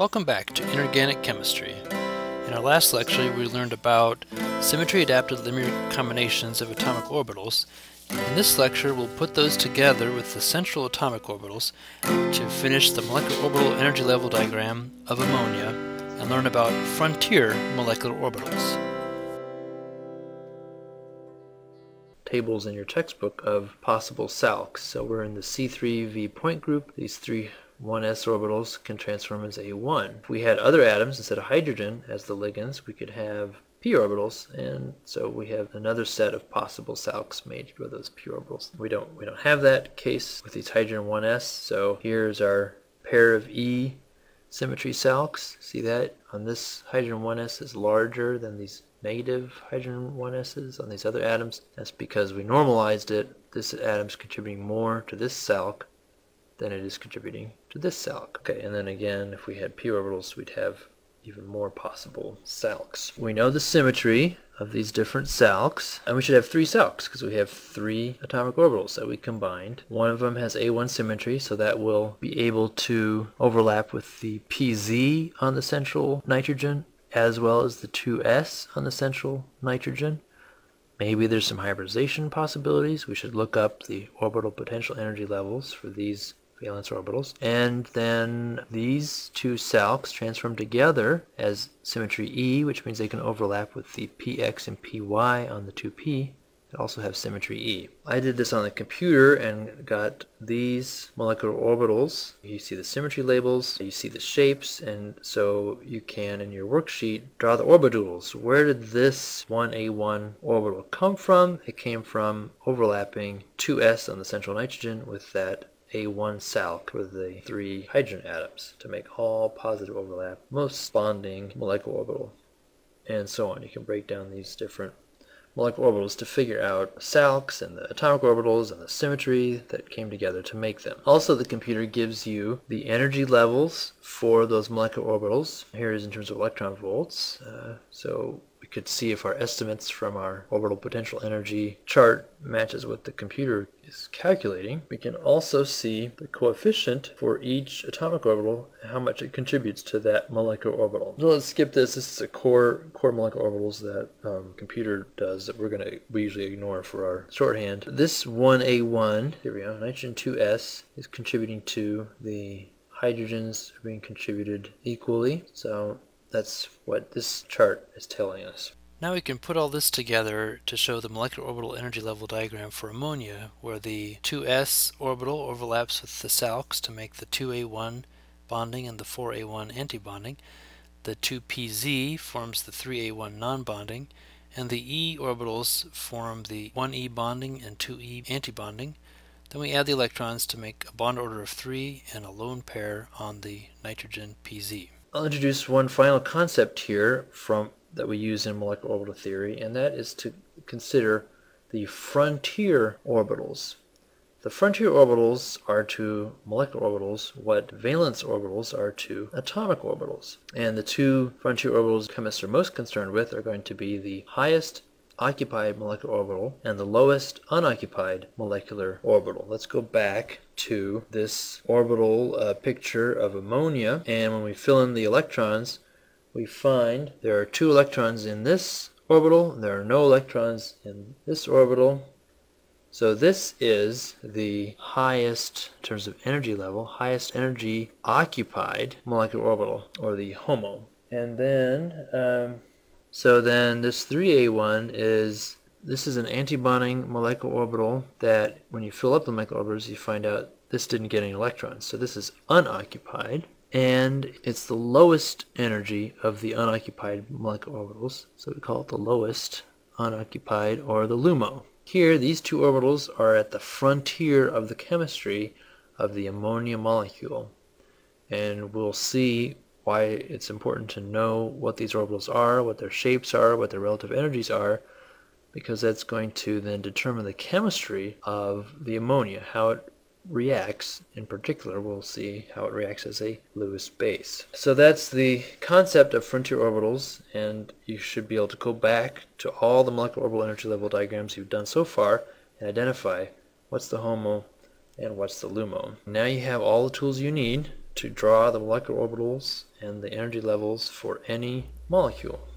Welcome back to Inorganic Chemistry. In our last lecture we learned about symmetry-adapted linear combinations of atomic orbitals. In this lecture we'll put those together with the central atomic orbitals to finish the molecular orbital energy level diagram of ammonia and learn about frontier molecular orbitals. Tables in your textbook of possible SALCs. So we're in the C3V point group. These three 1s orbitals can transform as A1. If we had other atoms instead of hydrogen as the ligands, we could have p orbitals, and so we have another set of possible SALCs made with those p orbitals. We don't have that case with these hydrogen 1s, so here's our pair of E symmetry SALCs. See that? On this hydrogen 1s is larger than these negative hydrogen 1s's on these other atoms. That's because we normalized it. This atom's contributing more to this SALC than it is contributing to this SALC. Okay, and then again, if we had p orbitals, we'd have even more possible SALCs. We know the symmetry of these different SALCs, and we should have three SALCs because we have three atomic orbitals that we combined. One of them has A1 symmetry, so that will be able to overlap with the PZ on the central nitrogen as well as the 2s on the central nitrogen. Maybe there's some hybridization possibilities. We should look up the orbital potential energy levels for these valence orbitals. And then these two SALCs transform together as symmetry E, which means they can overlap with the PX and PY on the 2p. They also have symmetry E. I did this on the computer and got these molecular orbitals. You see the symmetry labels, you see the shapes, and so you can, in your worksheet, draw the orbitals. Where did this 1A1 orbital come from? It came from overlapping 2s on the central nitrogen with that A1 SALC for the three hydrogen atoms to make all positive overlap, most bonding molecular orbital, and so on. You can break down these different molecular orbitals to figure out SALCs and the atomic orbitals and the symmetry that came together to make them. Also, the computer gives you the energy levels for those molecular orbitals. Here is in terms of electron volts. So we could see if our estimates from our orbital potential energy chart matches what the computer is calculating. We can also see the coefficient for each atomic orbital and how much it contributes to that molecular orbital. So let's skip this. This is a core molecular orbitals that computer does that we usually ignore for our shorthand. This 1A1, here we go, nitrogen 2s is contributing to the hydrogens are being contributed equally. So that's what this chart is telling us. Now we can put all this together to show the molecular orbital energy level diagram for ammonia, where the 2s orbital overlaps with the SALCs to make the 2A1 bonding and the 4A1 antibonding. The 2pz forms the 3A1 non-bonding, and the E orbitals form the 1e bonding and 2e antibonding. Then we add the electrons to make a bond order of 3 and a lone pair on the nitrogen pz. I'll introduce one final concept here that we use in molecular orbital theory, and that is to consider the frontier orbitals. The frontier orbitals are to molecular orbitals what valence orbitals are to atomic orbitals. And the two frontier orbitals chemists are most concerned with are going to be the highest occupied molecular orbital and the lowest unoccupied molecular orbital. Let's go back to this orbital picture of ammonia, and when we fill in the electrons, we find there are 2 electrons in this orbital, there are no electrons in this orbital. So this is the highest, in terms of energy level, highest energy occupied molecular orbital, or the HOMO. And then so then this 3A1 this is an antibonding molecular orbital that when you fill up the molecular orbitals you find out this didn't get any electrons. So this is unoccupied, and it's the lowest energy of the unoccupied molecular orbitals. So we call it the lowest unoccupied, or the LUMO. Here these two orbitals are at the frontier of the chemistry of the ammonia molecule, and we'll see why it's important to know what these orbitals are, what their shapes are, what their relative energies are, because that's going to then determine the chemistry of the ammonia, how it reacts. In particular, we'll see how it reacts as a Lewis base. So that's the concept of frontier orbitals, and you should be able to go back to all the molecular orbital energy level diagrams you've done so far and identify what's the HOMO and what's the LUMO. Now you have all the tools you need to draw the molecular orbitals and the energy levels for any molecule.